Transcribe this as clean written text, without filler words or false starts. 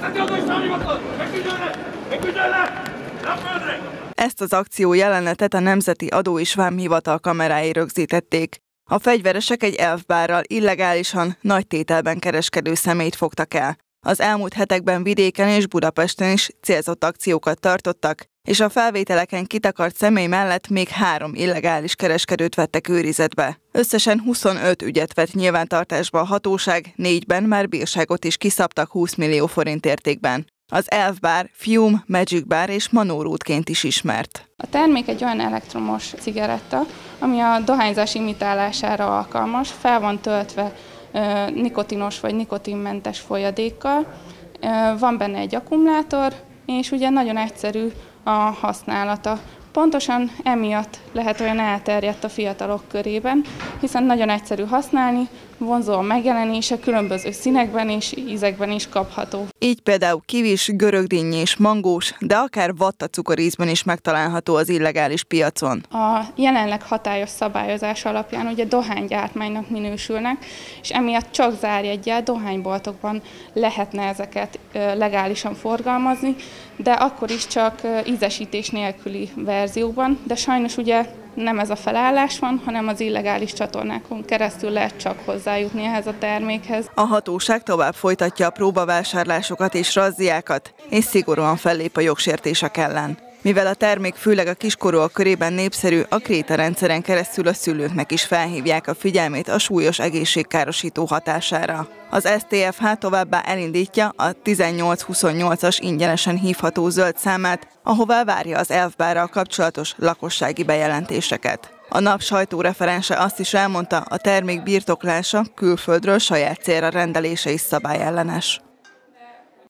Ezt az akció jelenetet a Nemzeti Adó és Vámhivatal kamerái rögzítették. A fegyveresek egy elfbárral illegálisan, nagy tételben kereskedő személyt fogtak el. Az elmúlt hetekben vidéken és Budapesten is célzott akciókat tartottak, és a felvételeken kitakart személy mellett még 3 illegális kereskedőt vettek őrizetbe. Összesen 25 ügyet vett nyilvántartásba a hatóság, 4-ben már bírságot is kiszabtak 20 millió forint értékben. Az elfbár Fume, Magic Bar és Manórútként is ismert. A termék egy olyan elektromos cigaretta, ami a dohányzás imitálására alkalmas, fel van töltve nikotinos vagy nikotinmentes folyadékkal, van benne egy akkumulátor, és ugye nagyon egyszerű a használata. Pontosan emiatt lehet olyan elterjedt a fiatalok körében, hiszen nagyon egyszerű használni, vonzó a megjelenése, különböző színekben és ízekben is kapható. Így például kivis, görögdinnyés, mangós, de akár vattacukorízben is megtalálható az illegális piacon. A jelenleg hatályos szabályozás alapján ugye dohánygyártmánynak minősülnek, és emiatt csak zárjeggyel dohányboltokban lehetne ezeket legálisan forgalmazni, de akkor is csak ízesítés nélküli verzióban, de sajnos ugye nem ez a felállás van, hanem az illegális csatornákon keresztül lehet csak hozzájutni ehhez a termékhez. A hatóság tovább folytatja a próbavásárlásokat és razziákat, és szigorúan fellép a jogsértések ellen. Mivel a termék főleg a kiskorúak körében népszerű, a krétarendszeren keresztül a szülőknek is felhívják a figyelmét a súlyos egészségkárosító hatására. Az STFH továbbá elindítja a 1828-as ingyenesen hívható zöld számát, ahová várja az elfbárral kapcsolatos lakossági bejelentéseket. A NAP sajtóreferense azt is elmondta, a termék birtoklása külföldről saját célra rendelése is szabályellenes.